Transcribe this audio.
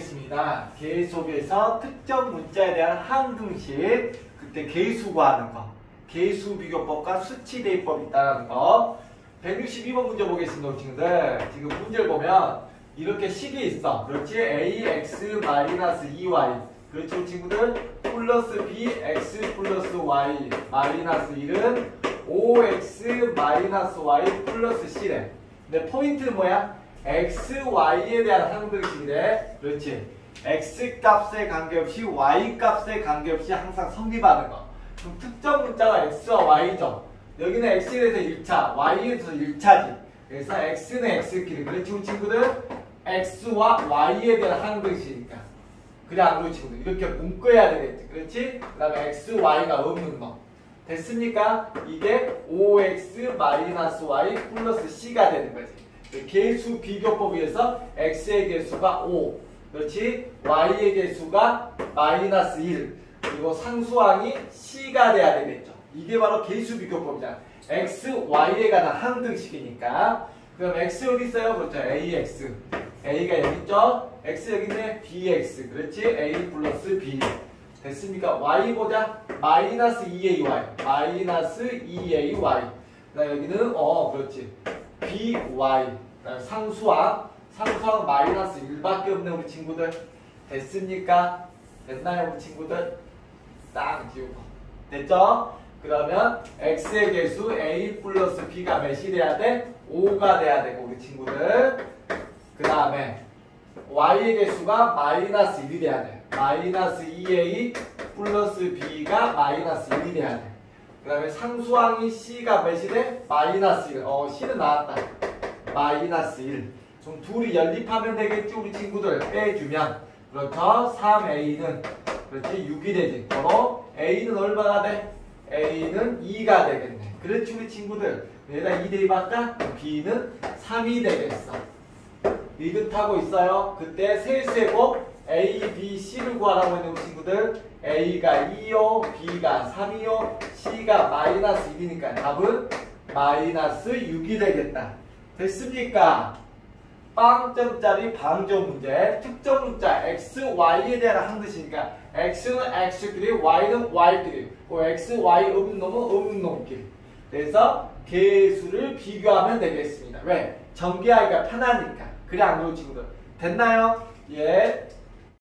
보겠습니다. 계속해서 특정 문자에 대한 항등식, 그때 계수 구하는 거, 계수 비교법과 수치 대입법이 있다는 거. 162번 문제 보겠습니다, 우리 친구들. 지금 문제를 보면 이렇게 식이 있어. 그렇지? ax-2y. 그렇지, 우리 친구들? 플러스 bx 플러스 y 마이너스 1은 5x-y 플러스 c래. 근데 포인트는 뭐야? x, y에 대한 항등식이래. 그렇지. x 값에 관계없이 y 값에 관계없이 항상 성립하는 거. 그럼 특정 문자가 x와 y죠. 여기는 x에 대해서 1차, y에 대해서 1차지. 그래서 x는 x끼리. 그렇지, 우리 친구들? x와 y에 대한 항등식이니까. 그래, 안 그렇지, 친구들? 이렇게 묶어야 되겠지. 그렇지? 그 다음에 x, y가 없는 거. 됐습니까? 이게 5x-y 플러스 c가 되는 거지. 계수 비교법에 의해서 x의 개수가 5, 그렇지? y의 개수가 마이너스 1, 그리고 상수항이 c가 돼야 되겠죠. 이게 바로 계수 비교법이잖아. x, y에 관한 항등식이니까. 그럼 x 어디 있어요? 그렇죠. ax. a가 여기 있죠? x 여기 있네. bx. 그렇지? a 플러스 b. 됐습니까? y 보자. 마이너스 2ay. 마이너스 2ay. 나 여기는 그렇지. by. 상수항. 상수항 마이너스 1밖에 없네, 우리 친구들. 됐습니까? 됐나요, 우리 친구들? 딱 지우고. 됐죠? 그러면 x의 개수 a 플러스 b가 몇이 돼야 돼? 5가 돼야 되고, 우리 친구들. 그 다음에 y의 개수가 마이너스 1이 돼야 돼. 마이너스 2a 플러스 b가 마이너스 1이 돼야 돼. 그 다음에 상수항이 c가 몇이 돼? 마이너스 1. c는 나왔다. 마이너스 1. 좀 둘이 연립하면 되겠지, 우리 친구들. 빼주면. 그렇죠? 3a는 그렇지 6이 되지. 바로 a는 얼마가 돼? a는 2가 되겠네. 그렇지, 우리 친구들. 여기다 2 대입할까? b는 3이 되겠어. 이듯하고 있어요. 그때 세수의 곱 a, b, c를 구하라고 했는 우리 친구들. a가 2요, b가 3이요, c가 마이너스 1이니까 답은 마이너스 6이 되겠다. 됐습니까? 빵점짜리 방정 문제. 특정 문자 x, y에 대한 항등식이니까 x는 x끼리, y는 y끼리, x, y 없는 놈은 없는 놈끼리. 그래서 계수를 비교하면 되겠습니다. 왜? 전개하기가 편하니까. 그래, 안 그렇지, 친구들? 됐나요? 예.